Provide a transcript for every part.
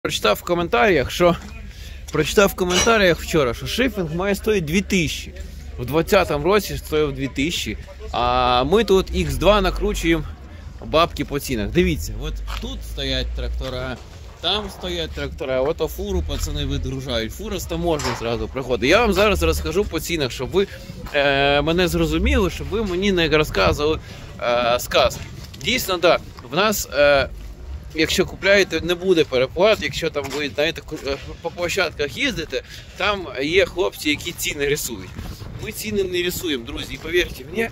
Прочитав в коментарях вчора, що шифінг має стоїти 2000. В 2020 році стоїв 2000, а ми тут Х2 накручуємо бабки по цінах. Дивіться, от тут стоять трактора, там стоять трактора, от фуру пацани видружають. Фура з таможні зразу приходить. Я вам зараз розкажу по цінах, щоб ви мене зрозуміли, щоб ви мені не розказували сказки. Дійсно, так, в нас... Якщо купляєте, не буде переплат, якщо там ви, знаєте, по площадках їздите, там є хлопці, які ціни рисують. Ми ціни не рисуємо, друзі, і повірте мені,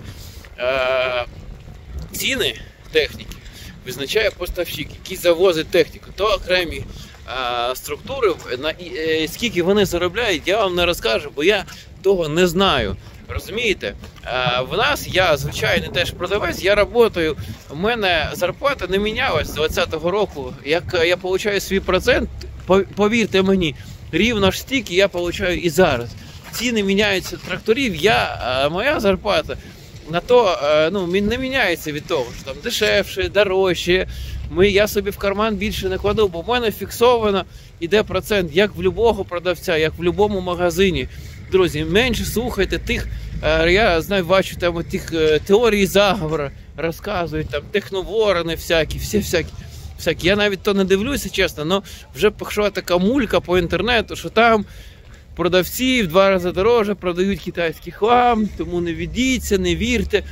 ціни техніки визначає поставщик, який завозить техніку. То окремі структури, скільки вони заробляють, я вам не розкажу, бо я того не знаю. Розумієте? В нас, я звичайний теж продавець, я працюю, у мене зарплата не мінялась з 2020 року. Як я отримую свій процент, повірте мені, рівно ж стільки я отримую і зараз. Ціни міняються тракторів, моя зарплата на то не міняється від того, що там дешевше, дорожче. Я собі в карман більше не кладу, бо в мене фіксовано йде процент, як в будь-якого продавця, як в будь-якому магазині. Друзі, менше слухайте тих, я знаю, бачу там тих теорій заговору, розказують, там техноворони всякі. Я навіть то не дивлюся, чесно, але вже пішла така мулька по інтернету, що там продавці в 2 рази дорожче продають китайський хлам, тому не ведіться, не вірте.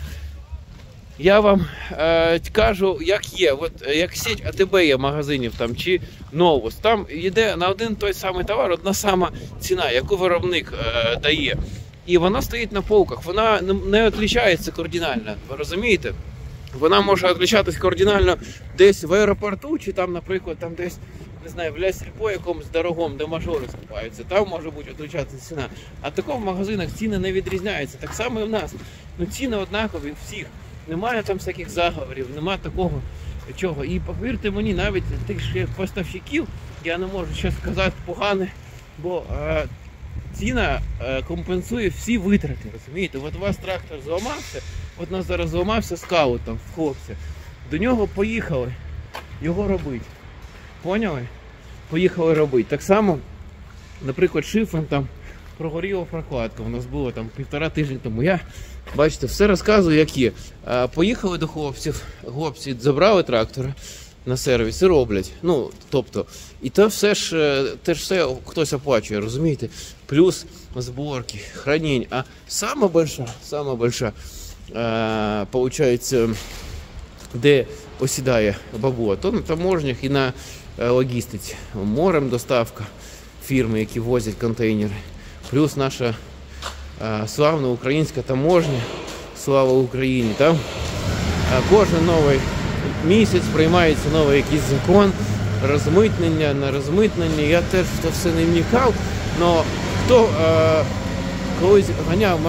Я вам кажу, як є. От як сеть АТБ є магазинів там, чи Новус, там йде на один той самий товар одна сама ціна, яку виробник дає. І вона стоїть на полках, вона не відрізняється кардинально, ви розумієте? Вона може відрізнятися кардинально десь в аеропорту, чи там, наприклад, там десь, не знаю, в Лясільпо якомусь дорогому, де мажори скупаються, там може бути відрізнятися ціна. А такого в магазинах ціни не відрізняються. Так само і в нас. Ціни однакові всіх. Немає там всяких заговорів, немає такого чого. І повірте мені, навіть тих поставщиків я не можу ще сказати погане, бо ціна компенсує всі витрати, розумієте? От у вас трактор зламався, от у нас зараз зламався скаут там в хлопця. До нього поїхали його робити. Поняли? Поїхали робити. Так само, наприклад, шифен там прогоріла прокладка, у нас було там 1,5 тижня тому. Я, бачите, все розказую, як є. Поїхали до хлопців, хлопці забрали трактора на сервіс і роблять. Тобто, і то все ж, теж все хтось оплачує, розумієте? Плюс зборки, храніння. А сама большая, получається, де осідає бабло, то на таможнях і на логістиці. Морем доставка, фірми, які возять контейнери. Плюс наша славна українська таможня, слава Україні. Там кожен новий місяць приймається новий якийсь закон, розмитнення, на розмитнення. Я теж в це все не вникав, але хто колись ганяв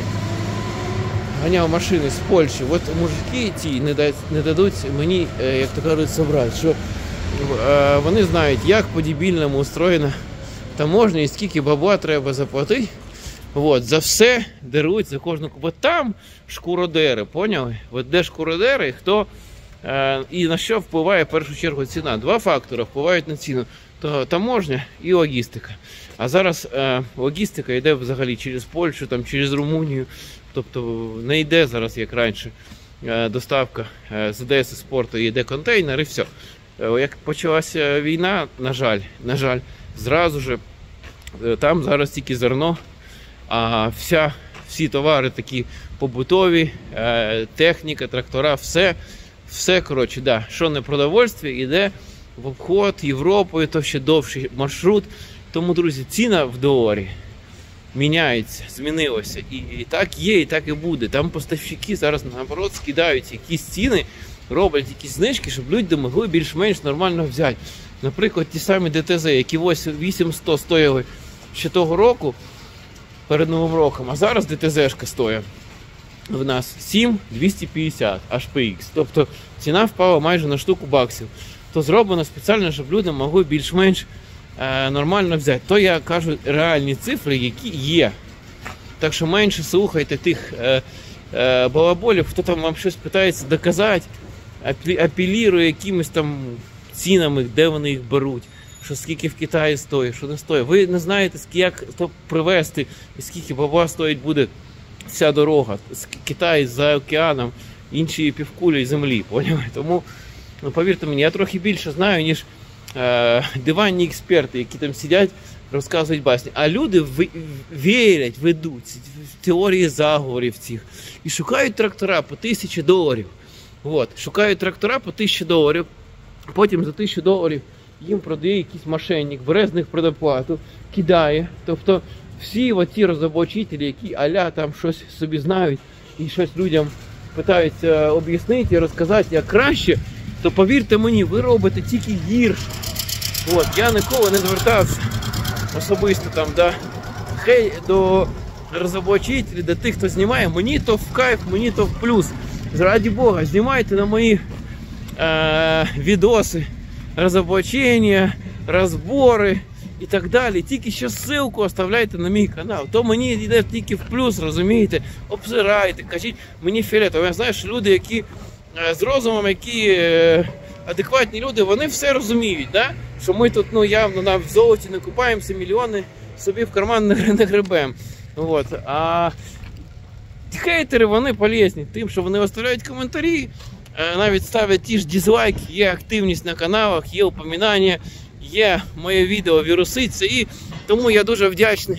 машини з Польщі, от мужики ті не дадуть мені, як то кажуть, собрати, що вони знають, як по-дебільному устроєна таможня і скільки бабла треба заплатити. От, за все деруть, за кожну купу. Там шкуродери, поняли? От де шкуродери, хто і на що впливає в першу чергу ціна. 2 фактори впливають на ціну. То таможня і логістика. А зараз логістика йде взагалі через Польщу, там, через Румунію. Тобто не йде зараз, як раніше, доставка з Одеси, з порту, йде контейнер і все. Як почалася війна, на жаль, зразу ж там зараз тільки зерно, а всі товари такі побутові, техніка, трактора, все коротше, да, що не продовольстві, йде в обход Європою, то ще довший маршрут. Тому, друзі, ціна в доларі міняється, змінилася. І так є, і так і буде. Там поставщики зараз, наоборот, скидають якісь ціни, роблять якісь знижки, щоб люди могли більш-менш нормально взяти. Наприклад, ті самі ДТЗ, які 8100 стояли ще того року, перед Новим роком, а зараз ДТЗ-шка стоїть в нас 7250 HPX. Тобто ціна впала майже на штуку баксів. То зроблено спеціально, щоб люди могли більш-менш нормально взяти. То я кажу реальні цифри, які є. Так що менше слухайте тих балаболів, хто там вам щось питається доказати, апелірує якимось там цінами, де вони їх беруть. що скільки в Китаї стоїть, що не стоїть. Ви не знаєте, як то привезти, і скільки бабла стоїть буде вся дорога. Китай за океаном, інші півкулі землі. Поняли? Тому, ну, повірте мені, я трохи більше знаю, ніж диванні експерти, які там сидять, розказують басні. А люди вірять, ведуть в теорії заговорів цих і шукають трактора по $1000. От, шукають трактора по $1000, потім за $1000 їм продає якийсь мошенник, бере з них предоплату, кидає. Тобто всі оці розоблачителі, які аля там щось собі знають і щось людям питаються об'яснити і розказати, як краще, то повірте мені, ви робите тільки гірше. От, я ніколи не звертався особисто там, до розоблачителів, до тих, хто знімає. Мені то в кайф, мені то в плюс. Раді Бога, знімайте на мої відоси, розоблачення, розбори і так далі. Тільки ще ссылку оставляйте на мій канал. То мені йде тільки в плюс, розумієте? Обзирайте, кажіть, мені фіолетово. Я знаю, що люди, які з розумом, які адекватні люди, вони все розуміють, да? Що ми тут явно в золоті не купаємося, мільйони собі в карман не гребемо. От. А хейтери, вони полезні тим, що вони оставляють коментарі, навіть ставлять ті ж дизлайки, є активність на каналах, є упоминання, є моє відео віруситься, і тому я дуже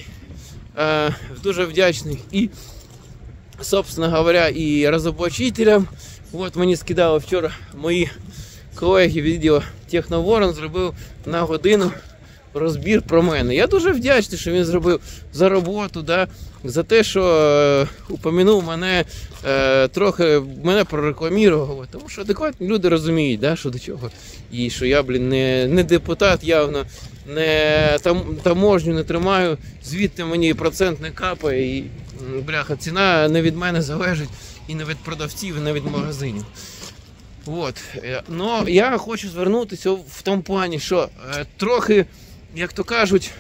вдячний і, собственно говоря, і розоблачителям. От мені скидали вчора мої колеги відео Техноворон, зробив на годину розбір про мене. Я дуже вдячний, що він зробив за роботу, да, за те, що упомянув мене, трохи мене прорекламував. Тому що адекватні люди розуміють, да, що до чого. І що я, не депутат явно, не таможню не тримаю, звідти мені процент не капає. І, бляха, ціна не від мене залежить, і не від продавців, і не від магазинів. От. Но я хочу звернутися в тому плані, що трохи, як то кажуть,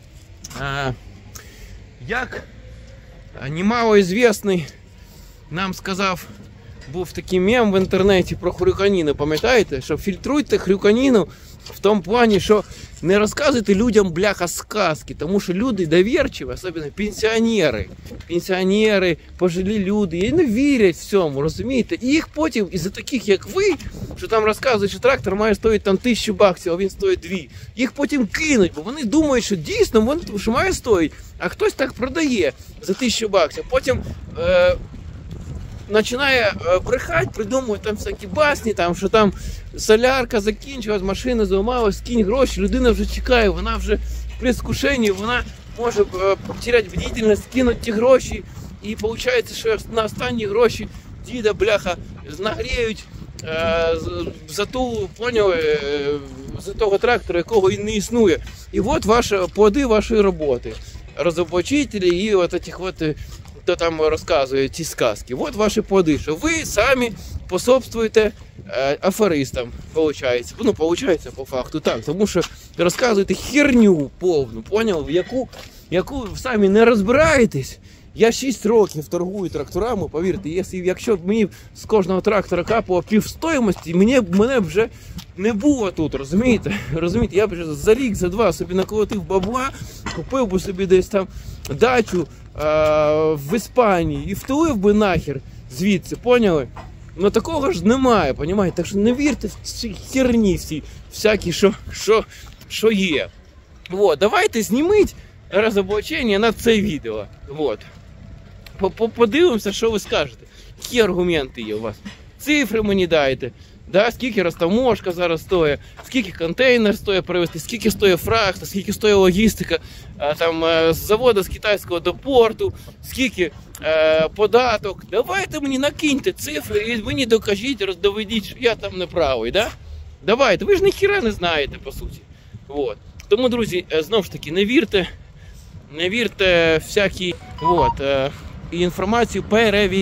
як немалоізвісний нам сказав, був такий мем в інтернеті про хрюканіну, пам'ятаєте? Що фільтруйте хрюканіну в тому плані, що не розказуйте людям, бляха, сказки, тому що люди довірчиві, особливо пенсіонери, пожилі люди, і не вірять в цьому, розумієте? І їх потім, із-за таких, як ви, що там розказують, що трактор має стоїти там $1000, а він стоїть 2, їх потім кинуть, бо вони думають, що дійсно він що має стоїть, а хтось так продає за $1000, потім починає брехати, придумує там всякі басні, там, що там солярка закінчилась, машина зламалась, скинь гроші, людина вже чекає, вона вже в предвкушенні, вона може потеряти бдительність, кинути ті гроші, і виходить, що на останні гроші діда, бляха, нагріють за ту, поняли, за того трактора, якого і не існує. І от плоди вашої роботи. Розоблачителі і от этих вот, хто там розказує ці сказки. От ваші плоди, що ви самі пособствуєте аферистам, виходить. Ну, виходить, по факту так, тому що розказуєте херню повну, поняли, яку самі не розбираєтесь. Я 6 років торгую тракторами, повірте, якщо б мені з кожного трактора капало півстоїмості, мене б вже не було тут, розумієте? Я б вже за рік, за два собі наколотив бабла, купив би собі десь там дачу в Іспанії і втулив би нахер звідси, поняли? Ну такого ж немає, понімаєте? Так що не вірте в ці херні всякі, що є. Вот, давайте зніміть розоблачення на це відео. Вот. Подивимося, що ви скажете. Які аргументи є у вас? Цифри мені дайте. Да, скільки розтаможка зараз стоїть, скільки контейнер стоїть привезти, скільки стоїть фрахта, скільки стоїть логістика там, з заводу з китайського до порту, скільки податок. Давайте мені накиньте цифри і мені докажіть, доведіть, що я там не правий. Да? Давайте, ви ж ніхіра не знаєте, по суті. Вот. Тому, друзі, знову ж таки, не вірте всякій інформацію,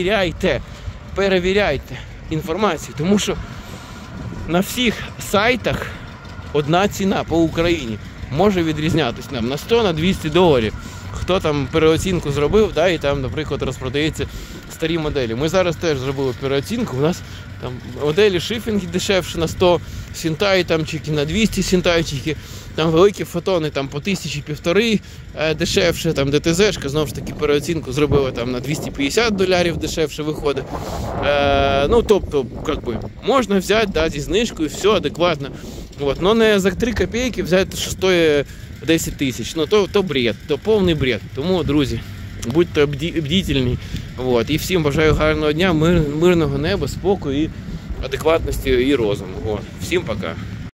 перевіряйте інформацію, тому що на всіх сайтах одна ціна по Україні може відрізнятися нам на $100–200. Хто там переоцінку зробив, да, і там, наприклад, розпродається старі моделі. Ми зараз теж зробили переоцінку, у нас там моделі шифінги дешевше на 100 сінтай, там чики на 200 сінтайчики, Там великі фотони там по 1000-1500 дешевше, там ДТЗ-шка, знову ж таки, переоцінку зробили там на $250 дешевше виходить. Ну, тобто, как би, можна взяти, да, зі знижкою, все адекватно. Вот. Но не за 3 копійки взяти, що стоїть 10 тисяч. Ну, то бред, то повний бред. Тому, друзі, будьте бдительні. Вот. І всім бажаю гарного дня, мирного неба, спокою, і адекватності і розуму. Вот. Всім пока.